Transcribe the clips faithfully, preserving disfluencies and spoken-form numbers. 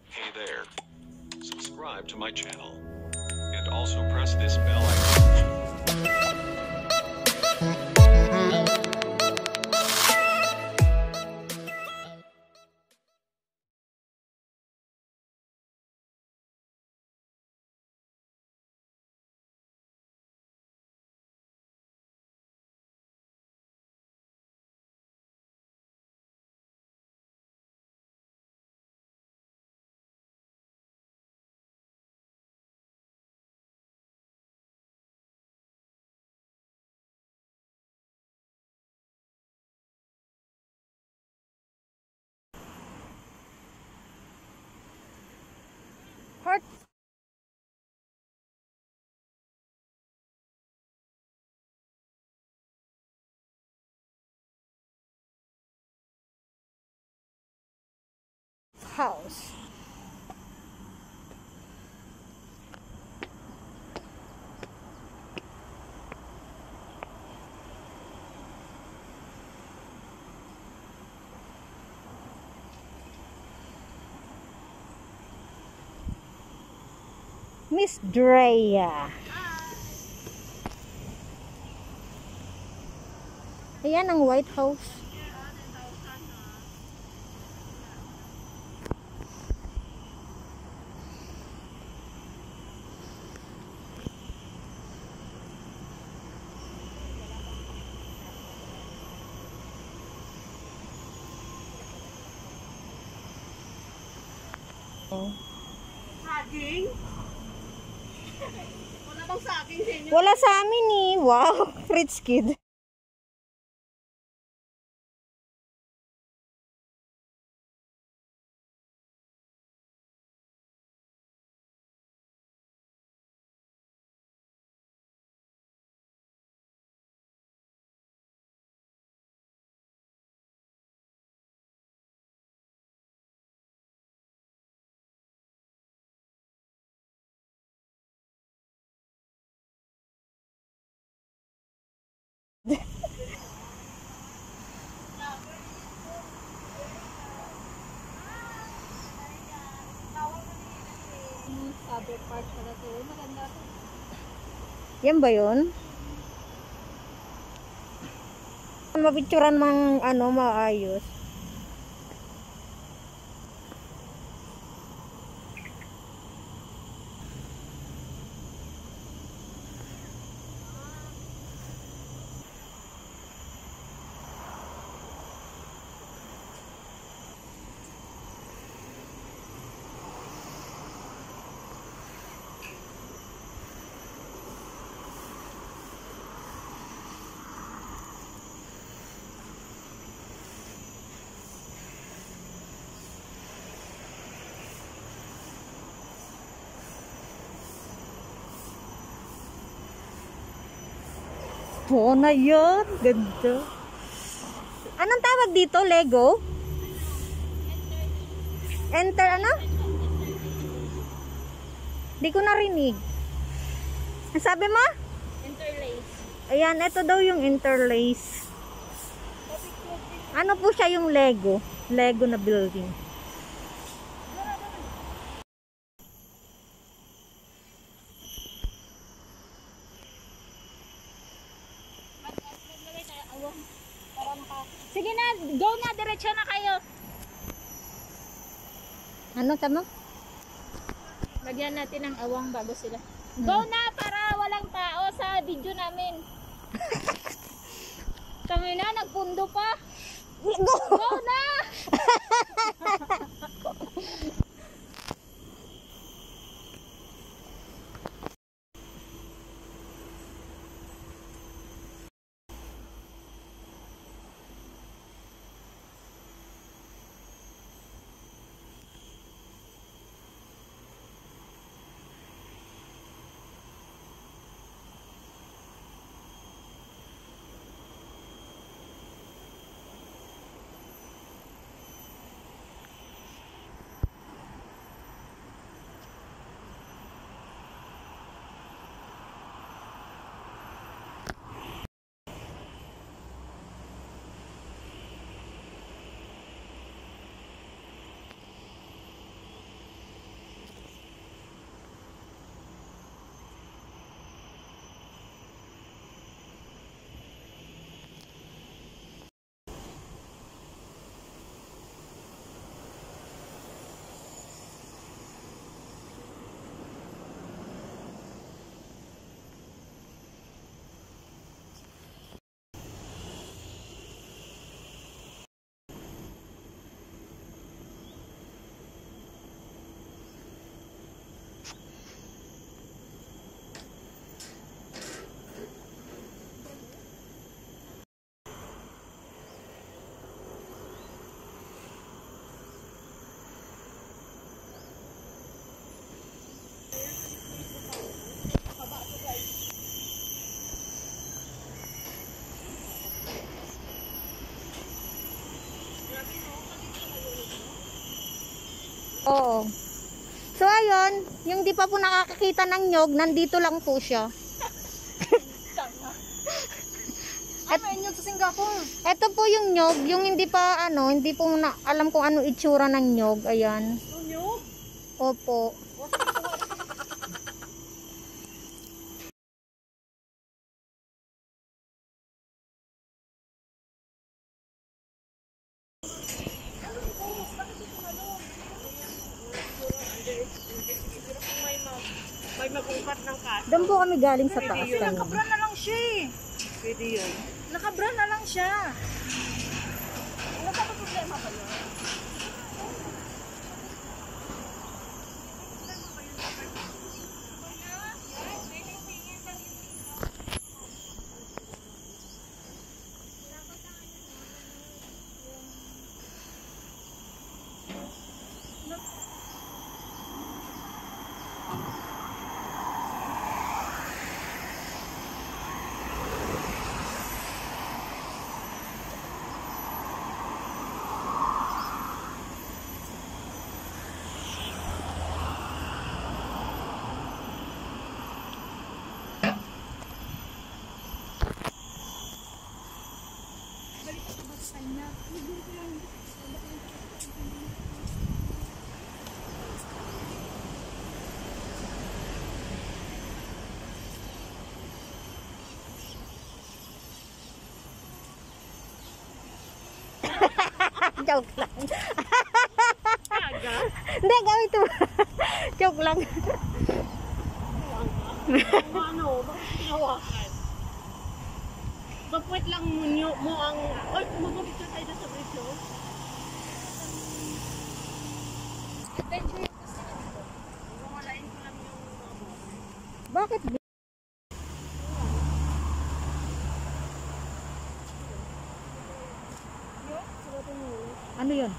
Hey there. Subscribe to my channel. And also press this bell icon. Heart. House. Miss Drea. Ayan ang White House. Oh. Saging? Wala bang saging sa inyo? Wala sa amin eh. Wow, rich kid. Sabi park pala to. Maganda to. Yan ba yun? Mapicturan mang ano, maayos. Oo na yan. Ganda. Anong tawag dito? Lego? Enter ano? Di ko narinig. Ang sabi mo? Interlace. Ayan, ito daw yung interlace. Ano po siya yung Lego? Lego na building. Sige na, go na, diretso na kayo. Ano tama? Lagyan natin ng awang bago sila. Go na para walang tao sa video namin. Kami na, nagpundo pa. Go! Go na! Oo. So, ayun, yung di pa po nakakakita ng nyog, nandito lang po siya. Ay, may nyog sa Singapore. Ito po yung nyog, yung hindi pa, ano, hindi po na, alam kung ano itsura ng nyog. Ayan. Yung nyog? Opo. May mag-ungkat ng kaso. Doon po kami galing sa taas kanina. Nakabra na lang siya eh. Pwede yun. Nakabra na lang siya. Ano pa problema ba yun? Joke lang. Hindi, gawin ito. Joke lang. Ano? Bakit hinawakan? Bapuit lang mo, nyo, mo ang... Ay, kumagabit ka tayo sa bridge, oh. Adventure yung kasi nito. Mawalain ko lang yung... Bakit? Ano yun?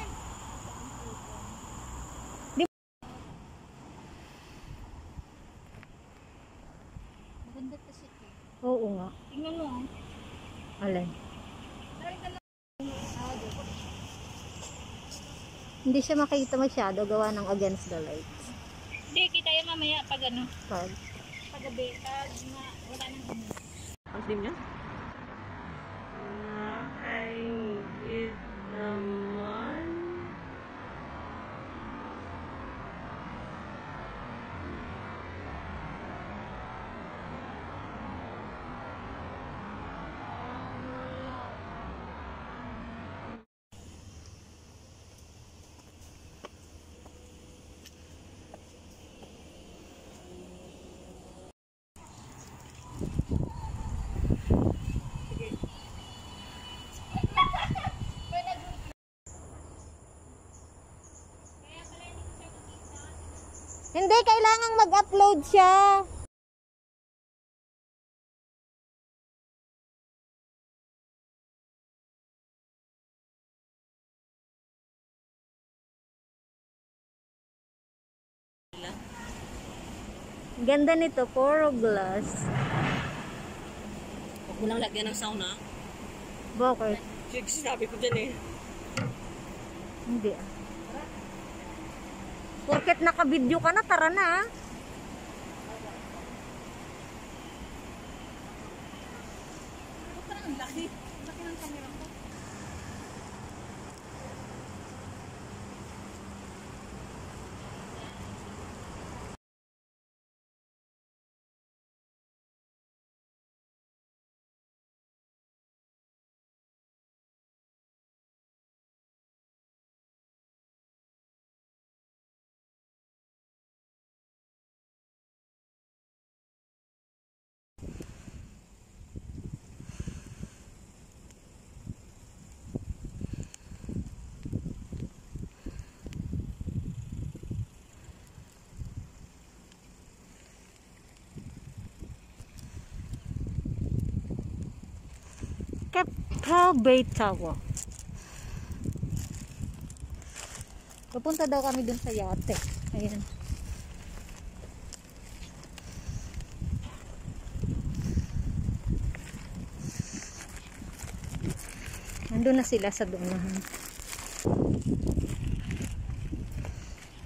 Maganda kasi ito. Oo nga. Tingnan mo. Alay. Dahil ka lang. Hindi siya makita masyado gawa ng against the light. Hindi, kita yan mamaya pag ano. Pag. Paggabi. Pag na, wala nang ano. Ang slim niya? Ay, it naman. Hindi, kailangang mag-upload siya. Ganda nito, puro glass. Huwag mo lang lagyan ng sauna. Bakit? Sabi ko dyan eh. Hindi ah. Porket naka-video ka na, tara na ah. Ang laki. Laki ng camera ko. Keppel Bay Tower. Pupunta daw kami dun sa yate. Ayan. Nandun na sila sa dunahan.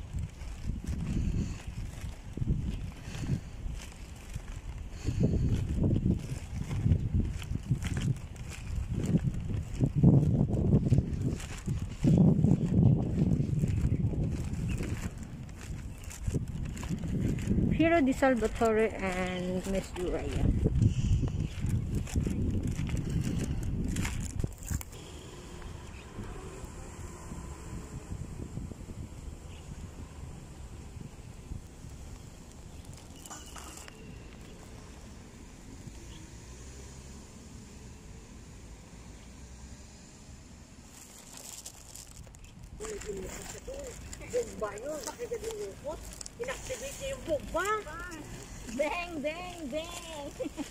Hero Di Salvatore and Miss Uraya. Bugba yun. Bakit ka dinukot? Inactivate niya yung bugba. Bang, bang, bang.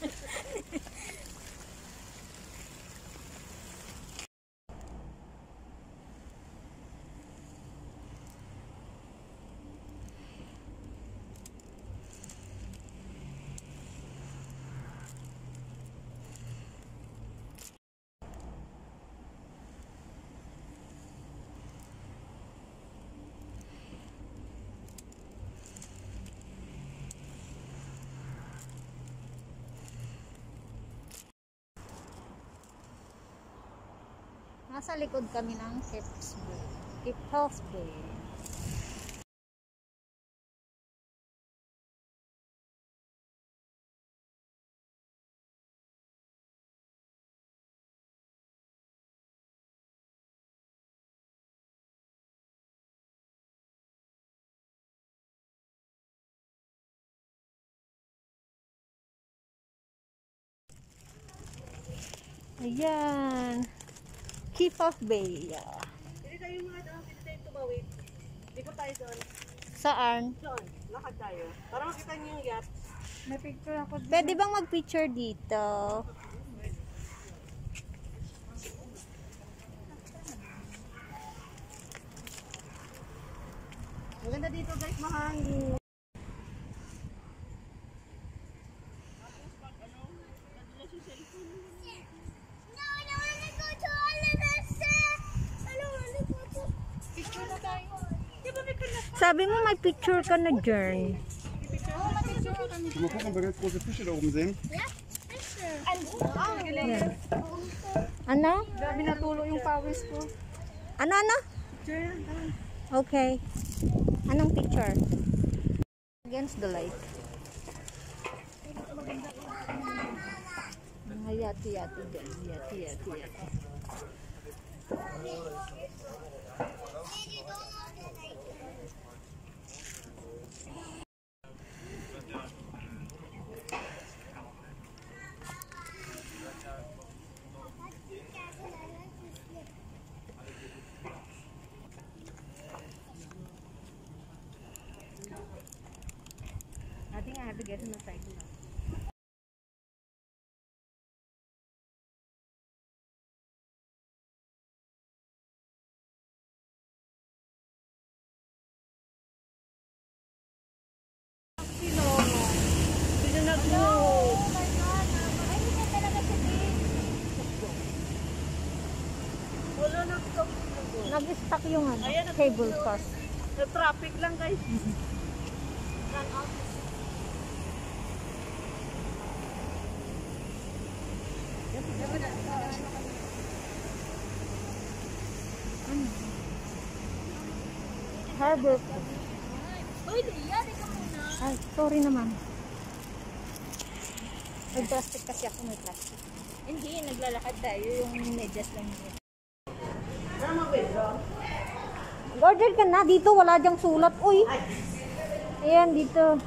Nasa likod kami ng Kips Bay. Kips Bay. Ayan. Kips Bay. Hindi tayo mga doon. Hindi tayo tumawid. Di ko tayo doon. Saan? Doon. Lakad tayo. Para makita niyo yung yacht. May picture ako. Pwede bang mag-picture dito? Maganda dito guys. Mahangin. Sabi mo may picture ka na, Jern. Mal gucken, ob wir ganz große Fische da oben sehen. Yan. Ano? Grabe natulo yung pawis ko. Ano, ano? Okay. Anong picture? Against the light. Mga yati-yati dyan. Yati-yati yati. I think I have to get him a cycle now. Hindi na nag-go. Wala na ito. Nag-stuck yung ano, Ayan, nag- cable car. Na-traffic lang guys. Harbor. Uy, Lia, di ka muna. Ay, sorry naman. May plastic kasi ako, may plastic. Hindi, naglalakad tayo. Yung medyas lang yun. Order ka na. Dito, wala dyang sulat. Uy. Ayan, dito.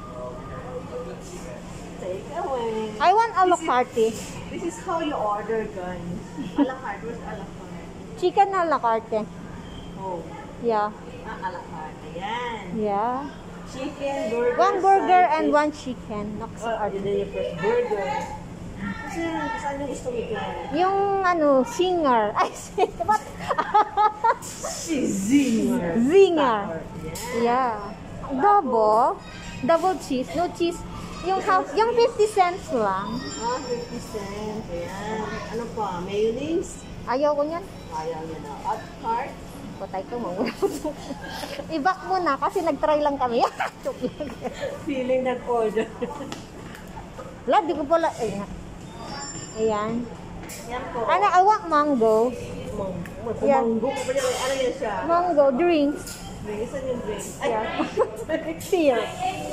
Take away. I want a la carte. This is how you order guys. A la carte. Where's a la carte? Chicken a la carte. Oh. Yeah. Ah, a la carte. Ayan. Yeah. Chicken, burger, One burger side and dish. one chicken. Nox Oh, order. yun na yung first burger. Kasi saan yung gusto mo yan? Yung ano, singer. Ay, ba't? Si Zinger. Zinger. Yan. Yeah. Double. Double cheese. No cheese. Yung half, yung fifty cents lang. Ah, fifty cents. Ayan. Ano pa? Mayonnaise? Ayaw ko niyan. Ayaw niya na. Hot cart? Patay ko, mawala. I-back mo na kasi nag-try lang kami. Joke lang. Feeling nag-order. Wala, di ko pala. Ayan. Ayan. Yan po. Ano, I want mango. Mang Yan. Manggo pa ba yan? Ano yan siya? Mango, drinks. May isa yung drink. Ay, Yeah. Beer.